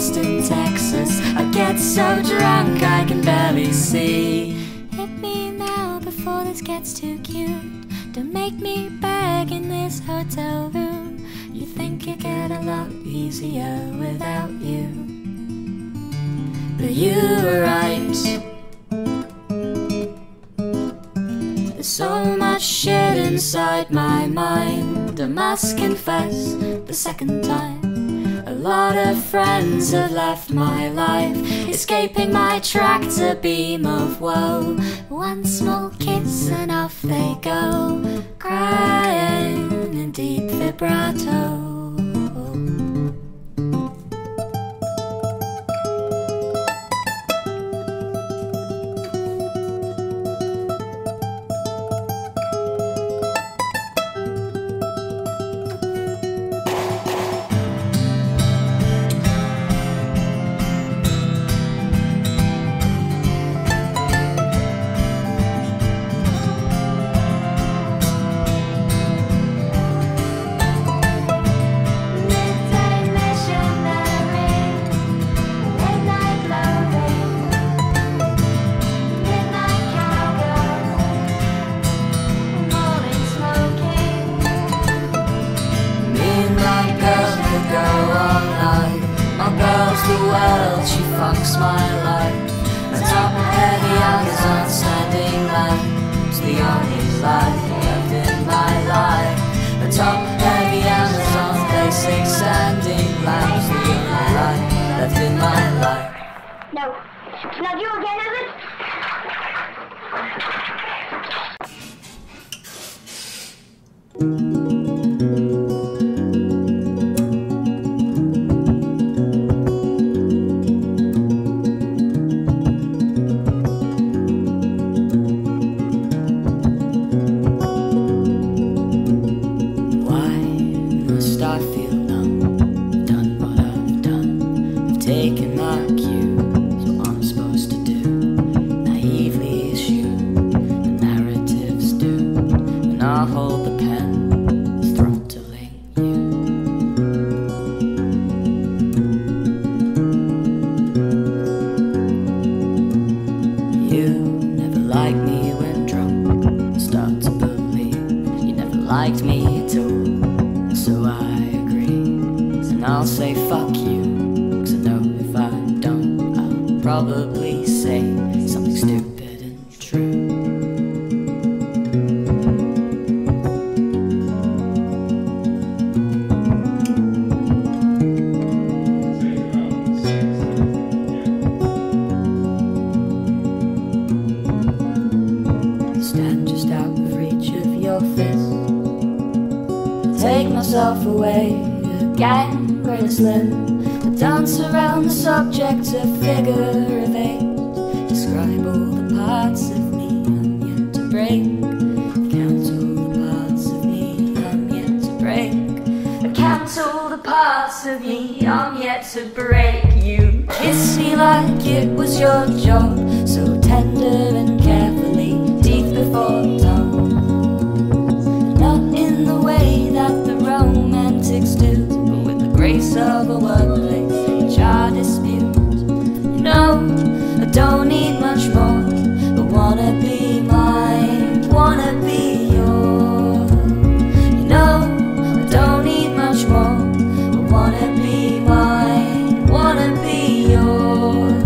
Austin, Texas. I get so drunk I can barely see. Hit me now before this gets too cute. Don't make me beg in this hotel room. You think you get a lot easier without you, but you were right. There's so much shit inside my mind. I must confess, the second time a lot of friends have left my life, escaping my tractor beam of woe. One small kiss and off they go, crying in deep vibrato. The world, she fucks my life. The top heavy Amazon standing lamps, the only light left in my life. The top heavy Amazon basic standing lamps, the only light left in my life. No, not you again, is it? Taking my cues, what I'm supposed to do. Naively assume the narratives do, and I'll hold the pen, throttling you. You never liked me when drunk, start to believe you never liked me at all. So I agree, and I'll say fuck you. Probably say something stupid and true. Stand just out of reach of your fist. Take myself away, again, great and slim. Dance around the subject of figure of eight. Describe all the parts of me I'm yet to break. Count all the parts of me I'm yet to break. Count all the parts of me I'm yet to break. You kiss me like it was your job, so tender and carefully, teeth before tongue. Not in the way that the romantics do, but with the grace of a workplace. Our dispute, you know, I don't need much more, but wanna be mine, wanna be yours. You know, I don't need much more, but wanna be mine, wanna be yours.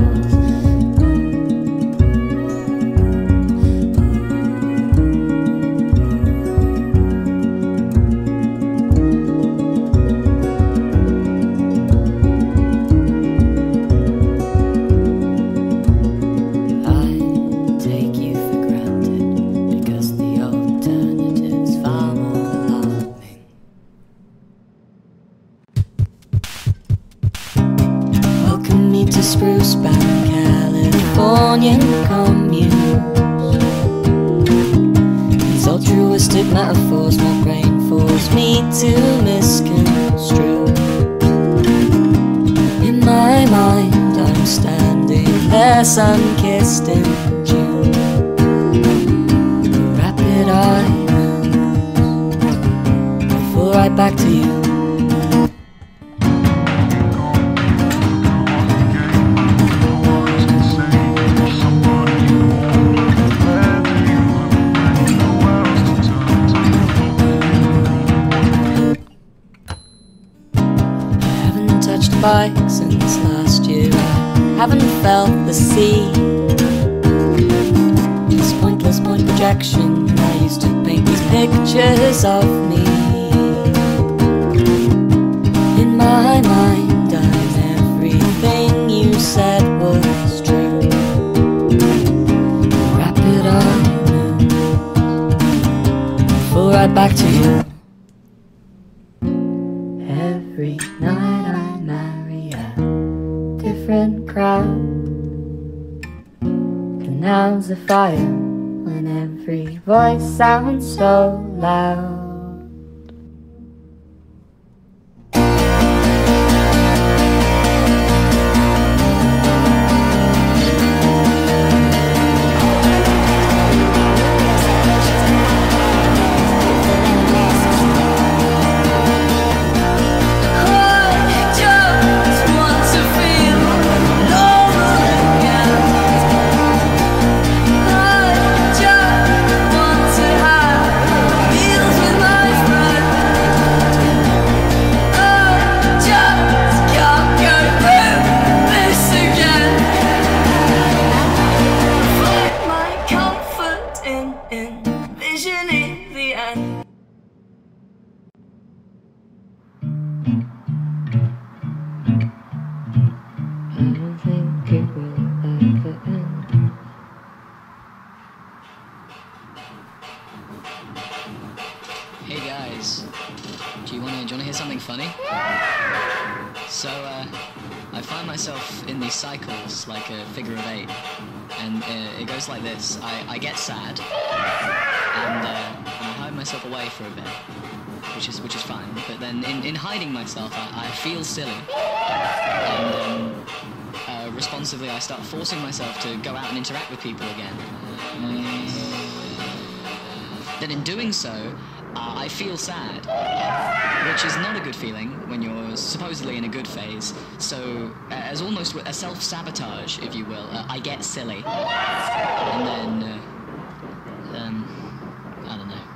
Spruce Bound Californian communes. These altruistic metaphors my brain force me to misconstrue. In my mind I'm standing there sun-kissed in June. Rapid eye hands, fall right back to you. bike since last year. I haven't felt the sea. This pointless point projection, I used to paint these pictures of me. In my mind, I'm everything you said was true. Wrap it on, fall right back to you. Every night I marry a different crowd. And now's a fire when every voice sounds so loud. Hey guys, do you wanna hear something funny? So, I find myself in these cycles like a figure of eight, and it goes like this. I get sad, and I hide myself away for a bit, which is fine. But then in hiding myself, I feel silly, and responsively I start forcing myself to go out and interact with people again. Then in doing so, I feel sad, which is not a good feeling when you're supposedly in a good phase. So, as almost a self-sabotage, if you will, I get silly. And then, I don't know.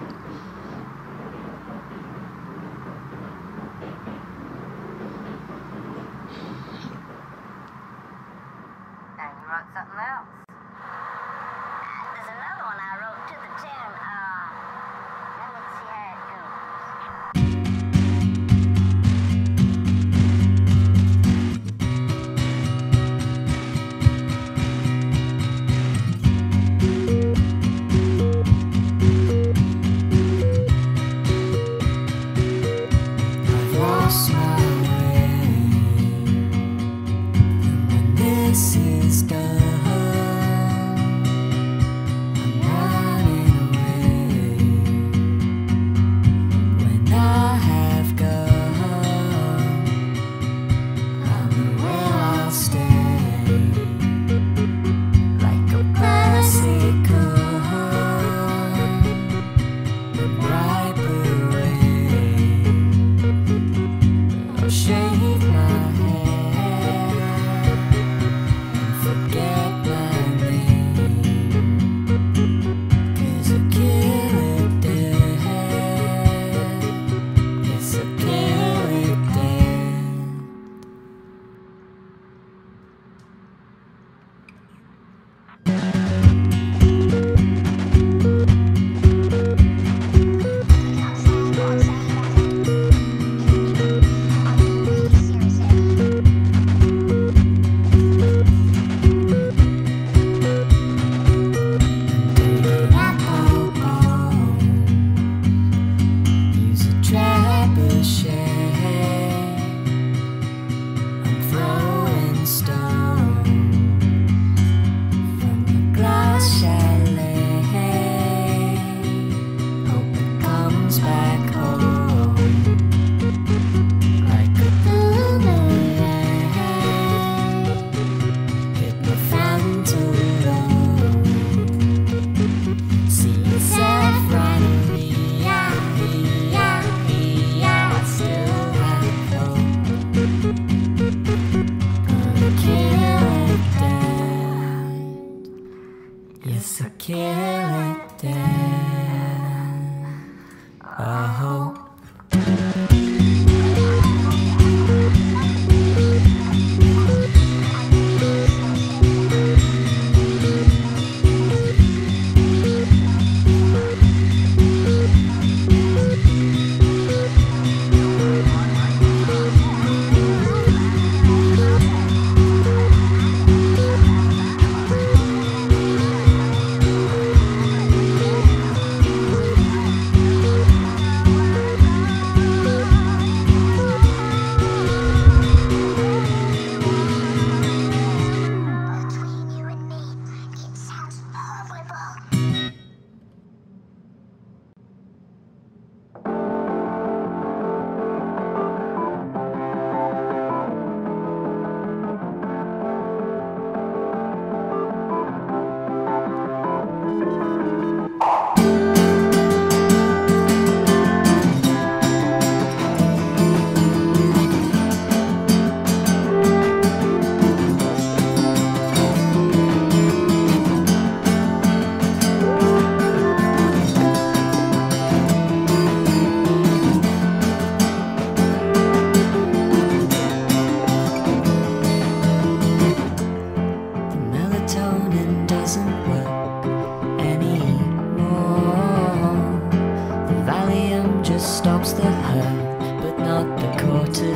And you wrote something else. There's another one I wrote to the tune, let me see how it goes.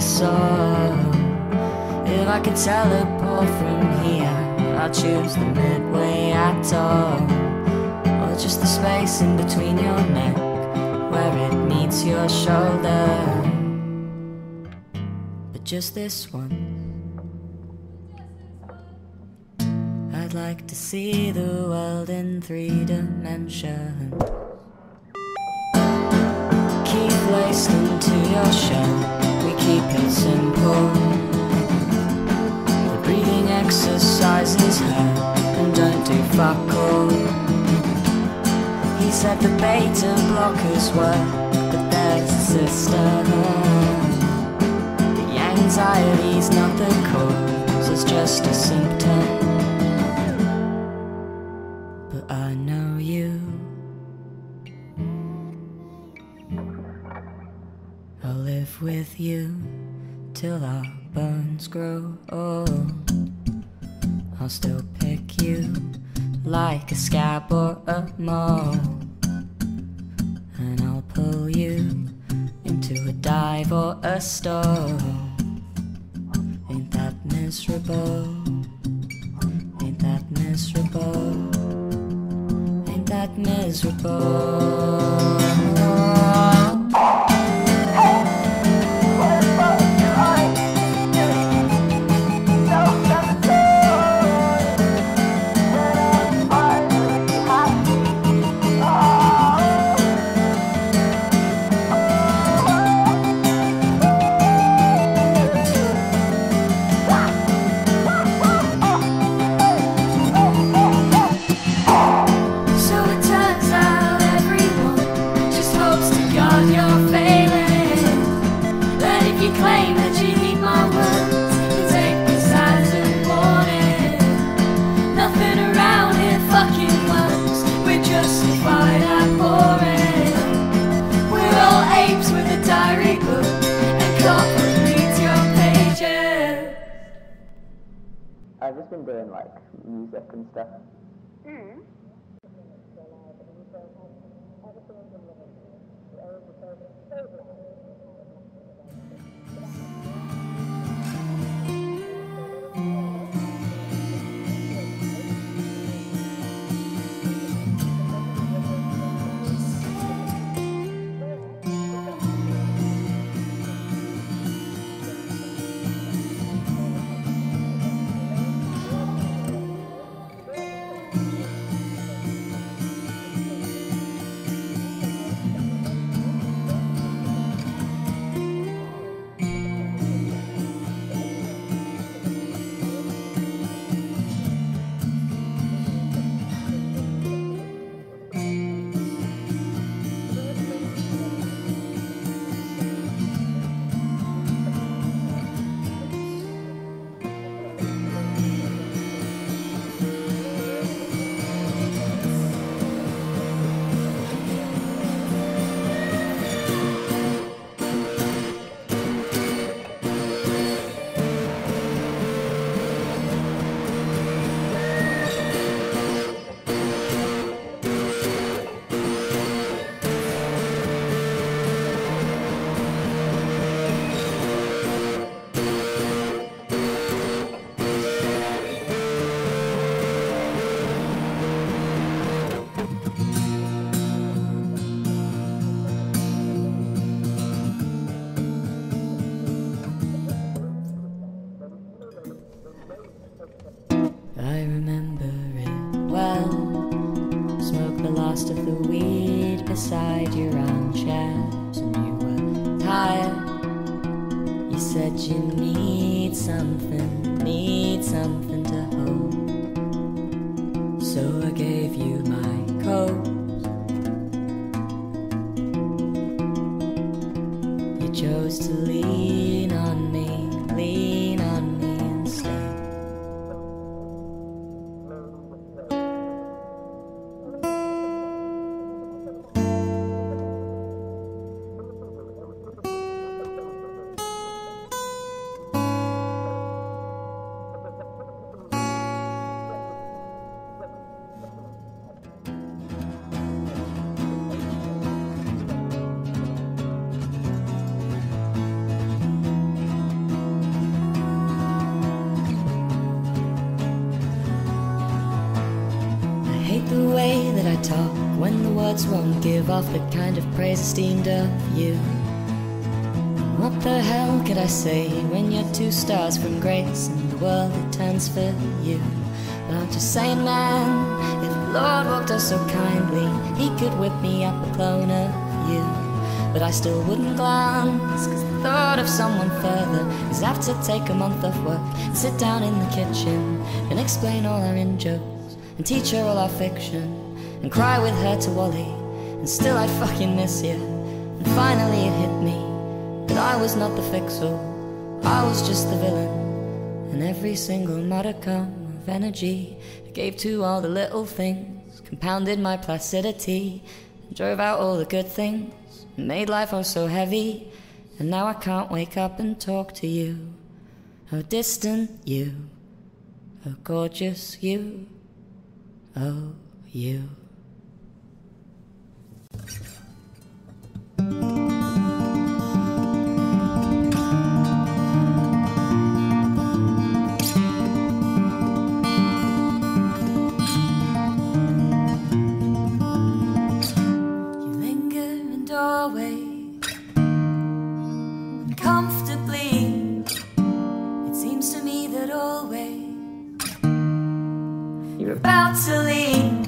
this all. If I could teleport from here, I'd choose the midway at all, or just the space in between your neck where it meets your shoulder. But just this one, I'd like to see the world in 3 dimensions. Keep laced into your shell, we keep it simple. The breathing exercises hurt and don't do fuck all. He said the beta blockers work, but there's a sister. The anxiety's not the cause, it's just a symptom. But I know you. I'll live with you till our bones grow old. I'll still pick you like a scab or a mole, and I'll pull you into a dive or a stall. Ain't that miserable? Ain't that miserable? Ain't that miserable? I've just been doing like music and stuff. I remember it well. Smoke the last of the weed beside your armchairs, and you were tired. You said you need something to hold. So I gave you my coat. You chose to lean on me instead. the words won't give off the kind of praise esteemed of you. What the hell could I say when you're 2 stars from grace and the world it turns for you? But I'm just saying, man, if the Lord walked us so kindly, he could whip me up a clone of you. But I still wouldn't glance, cause the thought of someone further is have to take a month off work and sit down in the kitchen and explain all our in-jokes and teach her all our fiction and cry with her to Wally, and still I'd fucking miss you. And finally it hit me that I was not the fixer, I was just the villain. And every single modicum of energy I gave to all the little things compounded my placidity and drove out all the good things and made life oh so heavy. And now I can't wake up and talk to you. Oh distant you, oh gorgeous you, oh you. You're about to leave.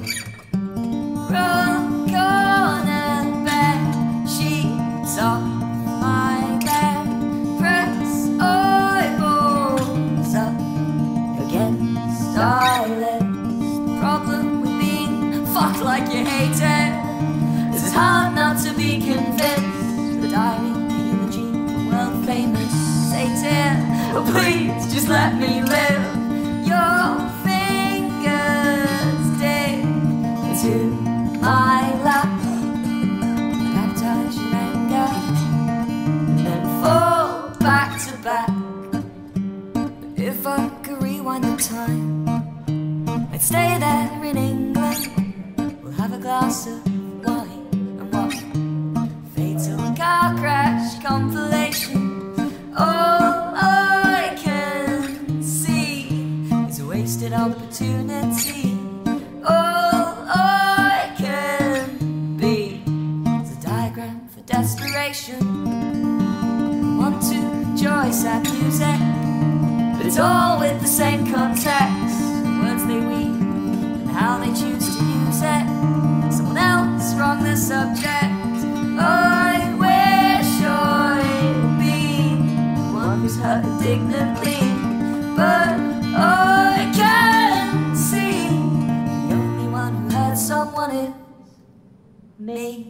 Wrong corner bed sheets off my bed. Press eyeballs up against eyelids. The problem with being fucked like you hate it is it's hard not to be convinced. The diary, the eulogy, the world famous Satan. Oh please, just let me live. Your to my lap, baptize your anger, and then fall back to back. But if I could rewind the time, I'd stay there in England. We'll have a glass of wine and watch fatal car crash compilation. All I can see is a wasted opportunity. Desperation. I want to enjoy sad music, but it's all with the same context. The words they weave and how they choose to use it. Someone else wrong the subject. I wish I'd be the one who's hurt indignantly, but I can see the only one who hurt someone is me.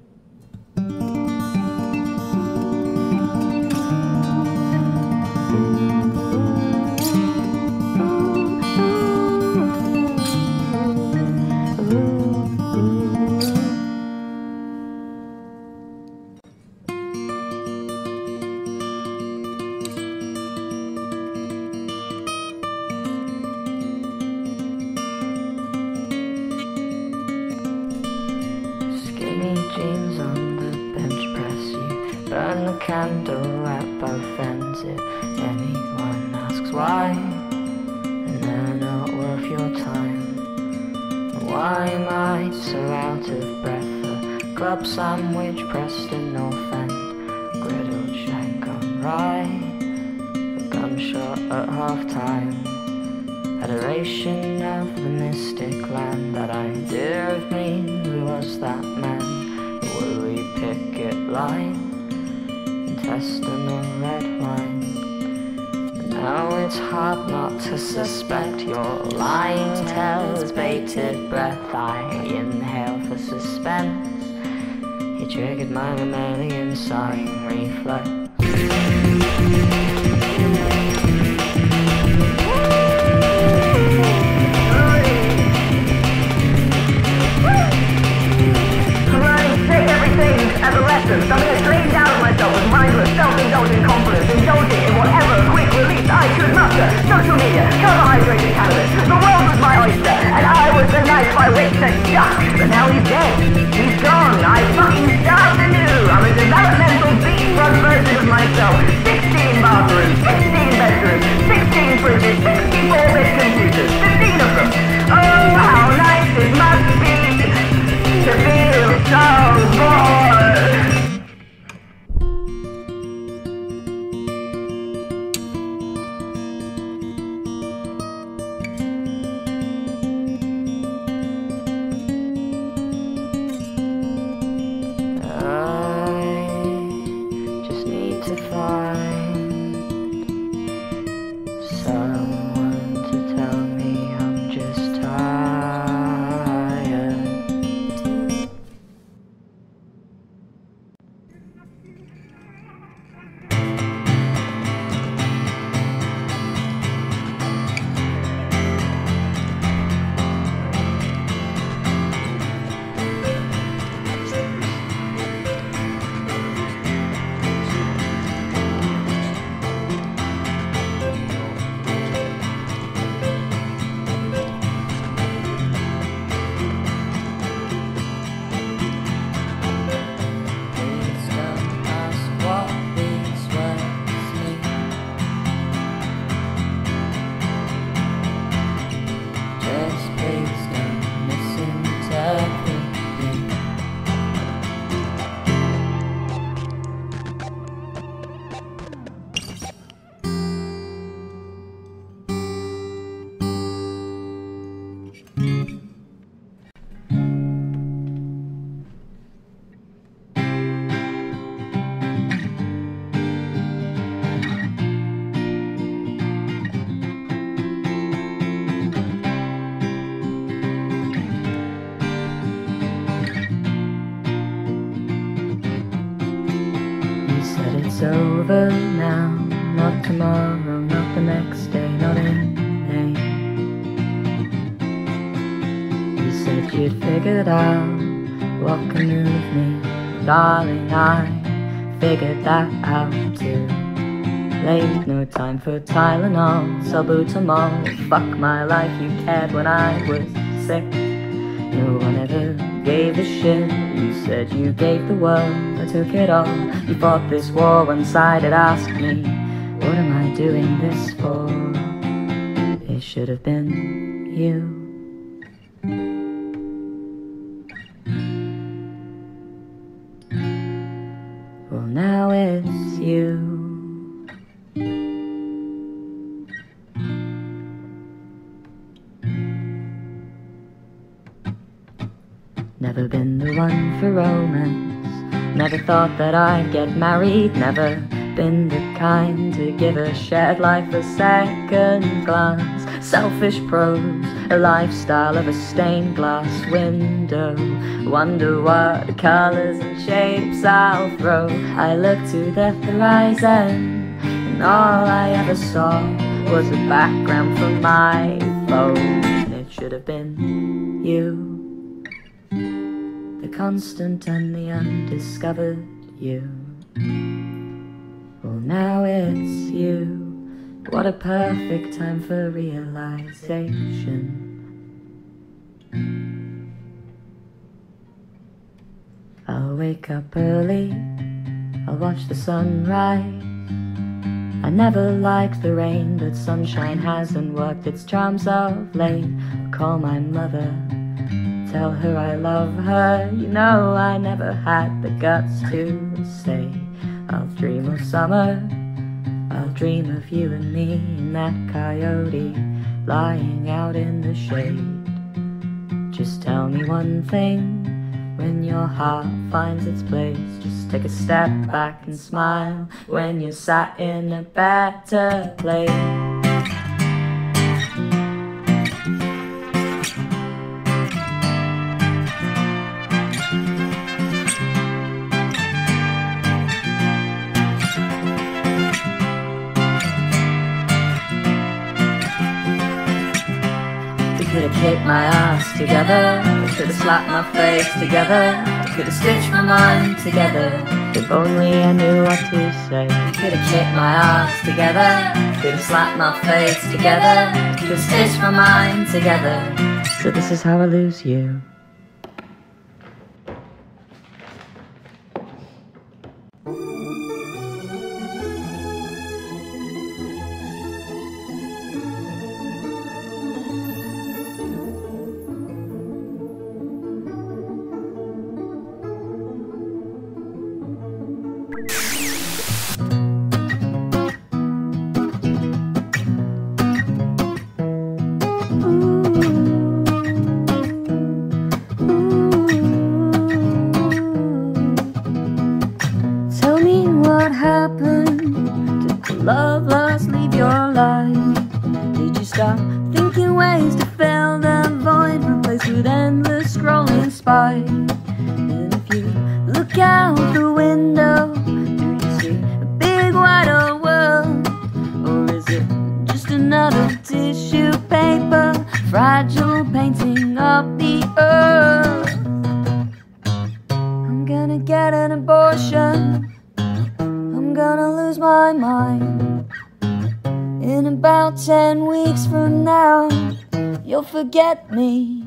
Jeans on the bench press, you burn the candle at both ends. If anyone asks why, then they're not worth your time. Why am I so out of breath? A club sandwich pressed in North End, griddled shank on rye, a gunshot at half-time. Adoration of the mystic land, that idea of me, who was that man? Woolly picket line, intestinal red wine. And now it's hard not to suspect your lying tells bated breath. I inhale for suspense. You triggered my mammalian sighing reflex. Adolescence, something that drained out of myself with mindless, self-indulgent confidence, indulging in whatever quick release I could muster. Social media, carbohydrated cannabis, the world was my oyster, and I was the knife by which to duck. But now he's dead, he's gone, I fucking start anew. I'm a developmental beachfront version of myself. 16 bathrooms, 16 bedrooms, 16 fridges, 64-bit computers, 15 of them. Oh, how nice it must be to be It's over now, not tomorrow, not the next day, not in May. You said you'd figured out what can move me. Darling, I figured that out too. Late, no time for Tylenol, salbutamol. Fuck my life, you cared when I was sick. No one ever gave a shit. You said you gave the world, I took it all. You fought this war one-sided, asked me, what am I doing this for? It should have been you. Well, now it's you. Never been the one for romance. Never thought that I'd get married. Never been the kind to give a shared life a second glance. Selfish prose, a lifestyle of a stained glass window. Wonder what colors and shapes I'll throw. I looked to the horizon, and all I ever saw was a background for my phone. It should have been you. The constant and the undiscovered you. Well, now it's you. What a perfect time for realization. I'll wake up early, I'll watch the sunrise. I never liked the rain, but sunshine hasn't worked its charms of late. I'll call my mother, tell her I love her. You know I never had the guts to say. I'll dream of summer, I'll dream of you and me and that coyote lying out in the shade. Just tell me one thing, when your heart finds its place, just take a step back and smile when you're sat in a better place. Could've kicked my ass together, could've slapped my face together, could've stitched my mind together, if only I knew what to say. Could've kicked my ass together, could've slapped my face together, could've stitched my mind together. So this is how I lose you. Love lost, leave your life. Did you stop thinking ways to fill the void, replaced with endless scrolling spite? And if you look out the window, do you see a big wide old world? Or is it just another tissue paper, fragile painting of the earth? I'm gonna get an abortion, I'm gonna lose my mind. In about 10 weeks from now, you'll forget me.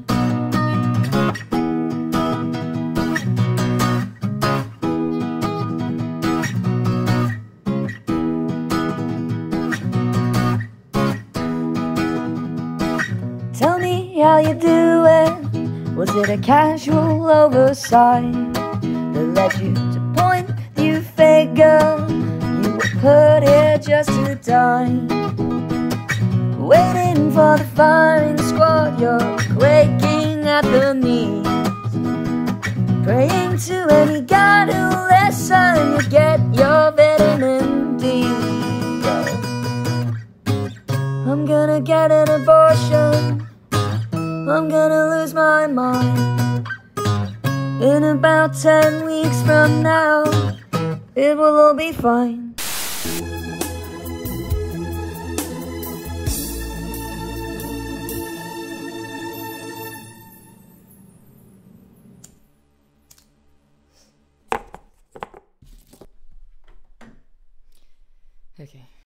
Tell me how you do it. Was it a casual oversight that led you to point you figure you were put here just to die? Waiting for the firing squad, you're quaking at the knees, praying to any god who'll listen. You get your vitamin D. I'm gonna get an abortion, I'm gonna lose my mind. In about 10 weeks from now, it will all be fine. Okay.